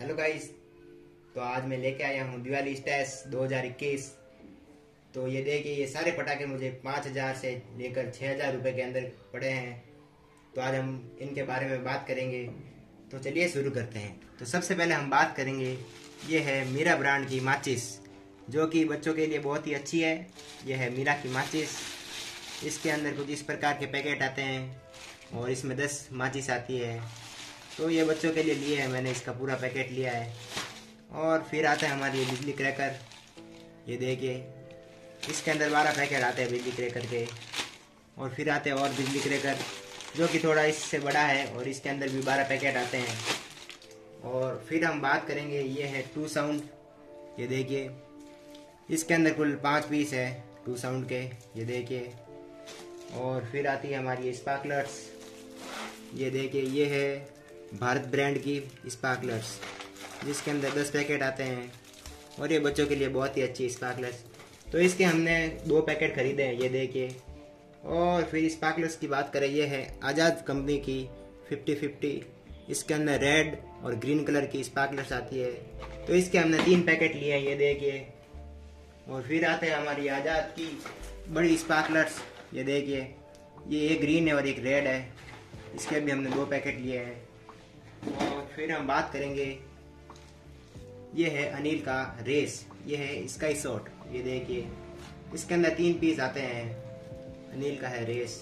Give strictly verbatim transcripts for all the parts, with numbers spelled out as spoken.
Hello guys, तो आज मैं लेके आया हूँ दिवाली स्टैश दो हज़ार इक्कीस। तो ये देखिए, ये सारे पटाखे मुझे पाँच हज़ार से लेकर छः हज़ार रुपये के अंदर पड़े हैं। तो आज हम इनके बारे में बात करेंगे। तो चलिए शुरू करते हैं। तो सबसे पहले हम बात करेंगे, ये है मीरा ब्रांड की माचिस, जो कि बच्चों के लिए बहुत ही अच्छी है। यह है मीरा की माचिस। इसके अंदर कुछ इस प्रकार के पैकेट आते हैं और इसमें दस माचिस आती है। तो ये बच्चों के लिए लिए है, मैंने इसका पूरा पैकेट लिया है। और फिर आता है हमारी ये बिजली क्रैकर। ये देखिए, इसके अंदर बारह पैकेट आते हैं बिजली क्रैकर के। और फिर आते हैं और बिजली क्रैकर, जो कि थोड़ा इससे बड़ा है, और इसके अंदर भी बारह पैकेट आते हैं। और फिर हम बात करेंगे, ये है टू साउंड। ये देखिए, इसके अंदर कुल पाँच पीस है टू साउंड के। ये देखिए। और फिर आती है हमारी स्पार्कलर्स। ये देखिए, ये है भारत ब्रांड की स्पार्कलर्स, जिसके अंदर दस पैकेट आते हैं। और ये बच्चों के लिए बहुत ही अच्छी स्पार्कलर्स। तो इसके हमने दो पैकेट खरीदे हैं, ये देखिए। और फिर स्पार्कलर्स की बात करें, ये है आज़ाद कंपनी की फिफ्टी फिफ्टी। इसके अंदर रेड और ग्रीन कलर की स्पार्कलर्स आती है। तो इसके हमने तीन पैकेट लिए हैं, ये देखिए। और फिर आते हैं हमारी आज़ाद की बड़ी स्पार्कलर्स। ये देखिए, ये एक ग्रीन है और एक रेड है। इसके भी हमने दो पैकेट लिए हैं। और फिर हम बात करेंगे, ये है अनिल का रेस। ये है स्काई शॉट। ये देखिए, इसके अंदर तीन पीस आते हैं। अनिल का है रेस।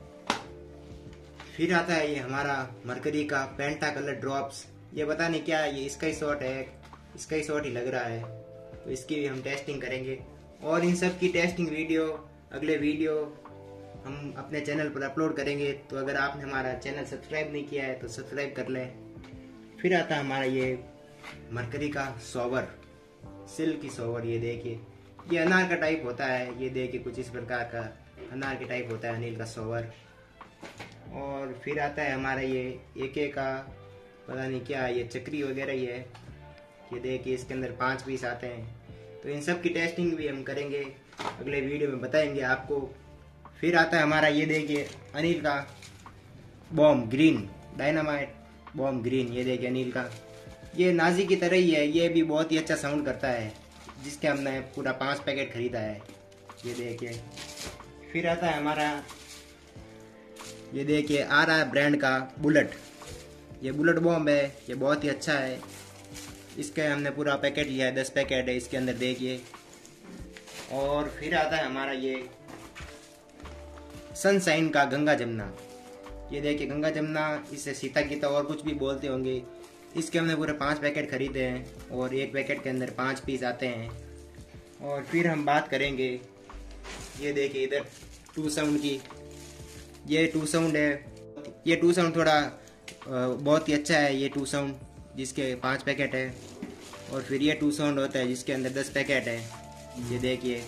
फिर आता है ये हमारा मरकरी का पेंटा कलर ड्रॉप्स। ये पता नहीं क्या है, ये स्काई शॉट है, स्काई शॉट ही लग रहा है। तो इसकी भी हम टेस्टिंग करेंगे। और इन सब की टेस्टिंग वीडियो, अगले वीडियो हम अपने चैनल पर अपलोड करेंगे। तो अगर आपने हमारा चैनल सब्सक्राइब नहीं किया है तो सब्सक्राइब कर लें। फिर आता है हमारा ये मरकरी का सोवर, सिल्क की सोवर। ये देखिए, ये अनार का टाइप होता है। ये देखिए, कुछ इस प्रकार का अनार के टाइप होता है अनिल का सोवर। और फिर आता है हमारा ये एके का, पता नहीं क्या, ये चक्री वगैरह ही है। ये देखिए, इसके अंदर पांच पीस आते हैं। तो इन सब की टेस्टिंग भी हम करेंगे, अगले वीडियो में बताएंगे आपको। फिर आता है हमारा, ये देखिए, अनिल का bomb green, dynamite bomb green. ये देखिए अनिल का, ये नाजी की तरह ही है। ये भी बहुत ही अच्छा साउंड करता है, जिसके हमने पूरा पांच पैकेट खरीदा है। ये देखिए। फिर आता है हमारा, ये देखिए, आ रहा है ब्रांड का बुलेट। ये बुलेट बॉम्ब है, ये बहुत ही अच्छा है। इसके हमने पूरा पैकेट लिया है, दस पैकेट है इसके अंदर, देखिए। और फिर आता है हमारा ये सनशाइन का गंगा जमुना। ये देखिए, गंगा जमुना, इसे सीता गीता और कुछ भी बोलते होंगे। इसके हमने पूरे पांच पैकेट खरीदे हैं और एक पैकेट के अंदर पांच पीस आते हैं। और फिर हम बात करेंगे, ये देखिए इधर टू साउंड की। ये टू साउंड है। ये टू साउंड थोड़ा बहुत ही अच्छा है, ये टू साउंड, जिसके पांच पैकेट है। और फिर ये टू साउंड होता है, जिसके अंदर दस पैकेट है। ये देखिए।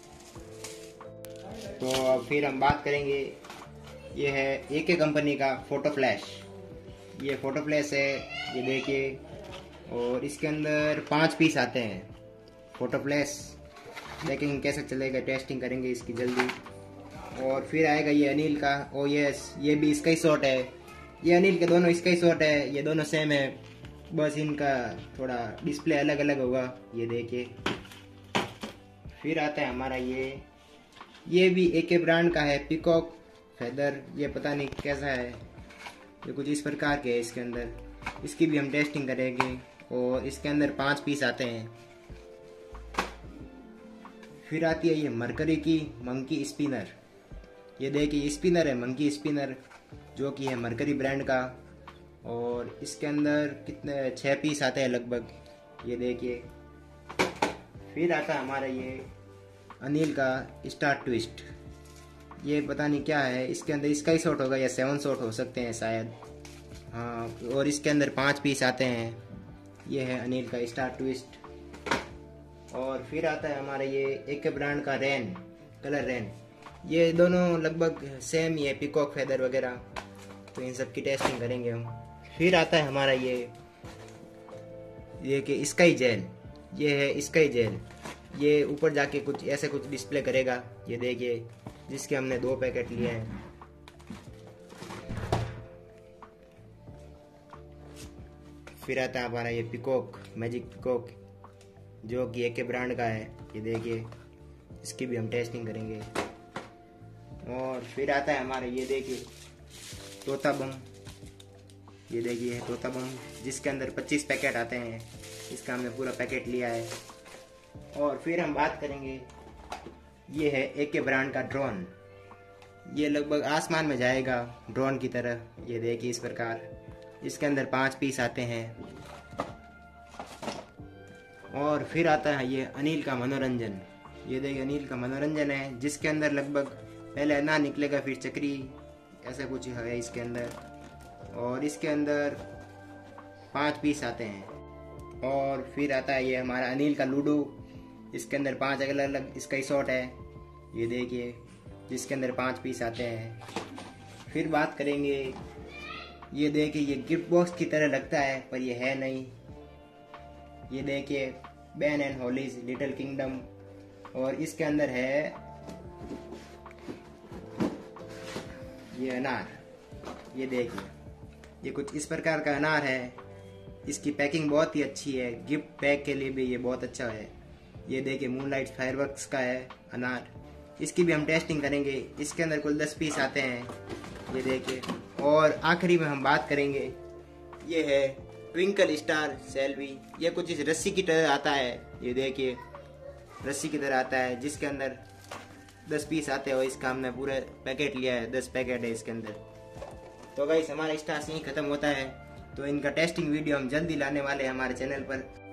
तो अब फिर हम बात करेंगे, ये है एके कंपनी का फोटो फ्लैश। ये फोटो फ्लैश है, ये देखिए। और इसके अंदर पांच पीस आते हैं फोटो फ्लैश। देखेंगे कैसे चलेगा, टेस्टिंग करेंगे इसकी जल्दी। और फिर आएगा ये अनिल का ओ यस, ये भी स्काई शॉट है। ये अनिल के दोनों स्काई शॉट है, ये दोनों सेम है, बस इनका थोड़ा डिस्प्ले अलग अलग होगा। ये देखिए। फिर आता है हमारा ये ये भी एके ब्रांड का है, पिकॉक फेदर। ये पता नहीं कैसा है, ये कुछ इस प्रकार के है इसके अंदर। इसकी भी हम टेस्टिंग करेंगे। और इसके अंदर पांच पीस आते हैं। फिर आती है ये मरकरी की मंकी स्पिनर। ये देखिए, स्पिनर है, मंकी स्पिनर, जो कि है मरकरी ब्रांड का। और इसके अंदर कितने, छः पीस आते हैं लगभग। ये देखिए। फिर आता है हमारा ये अनिल का स्टार ट्विस्ट। ये पता नहीं क्या है, इसके अंदर स्काई शॉट होगा या सेवन शॉट हो सकते हैं शायद। हाँ। और इसके अंदर पांच पीस आते हैं। ये है अनिल का स्टार ट्विस्ट। और फिर आता है हमारा ये एक ब्रांड का रेन, कलर रेन। ये दोनों लगभग सेम ही है, पिकॉक फेदर वगैरह। तो इन सब की टेस्टिंग करेंगे हम। फिर आता है हमारा ये ये कि स्काई जेल। ये है स्काई जेल। ये ऊपर जाके कुछ ऐसे कुछ डिस्प्ले करेगा। ये देखिए, जिसके हमने दो पैकेट लिए हैं। फिर आता है हमारा ये पिकॉक, मैजिक पिकॉक, जो कि ए के ब्रांड का है। ये देखिए, इसकी भी हम टेस्टिंग करेंगे। और फिर आता है हमारा ये देखिए तोता बम। ये देखिए तोता बम, जिसके अंदर पच्चीस पैकेट आते हैं। इसका हमने पूरा पैकेट लिया है। और फिर हम बात करेंगे, ये है ए के ब्रांड का ड्रोन। ये लगभग आसमान में जाएगा ड्रोन की तरह। ये देखिए इस प्रकार, इसके अंदर पांच पीस आते हैं। और फिर आता है ये अनिल का मनोरंजन। ये देखिए अनिल का मनोरंजन है, जिसके अंदर लगभग पहले अनार निकलेगा, फिर चक्री, ऐसा कुछ है इसके अंदर। और इसके अंदर पांच पीस आते हैं। और फिर आता है ये हमारा अनिल का लूडो। इसके अंदर पांच अलग अलग इसका शॉट है। ये देखिए, जिसके अंदर पांच पीस आते हैं। फिर बात करेंगे, ये देखिए ये गिफ्ट बॉक्स की तरह लगता है, पर ये है नहीं। ये देखिए Ben and Holly's Little Kingdom, और इसके अंदर है ये अनार। ये देखिए, ये कुछ इस प्रकार का अनार है। इसकी पैकिंग बहुत ही अच्छी है, गिफ्ट पैक के लिए भी ये बहुत अच्छा है। ये देखिए मूनलाइट फायरवर्क्स का है अनार, इसकी भी हम टेस्टिंग करेंगे। इसके अंदर कुल दस पीस आते हैं। ये देखिए, और आखिरी में हम बात करेंगे, ये है ट्विंकल स्टार सेल्वी। ये कुछ इस रस्सी की तरह आता है। ये देखिए रस्सी की तरह आता है, जिसके अंदर दस पीस आते हैं। और इसका हमने पूरा पैकेट लिया है, दस पैकेट है इसके अंदर। तो गाइस हमारा स्टार्स यहीं ख़त्म होता है। तो इनका टेस्टिंग वीडियो हम जल्दी लाने वाले हैं हमारे चैनल पर।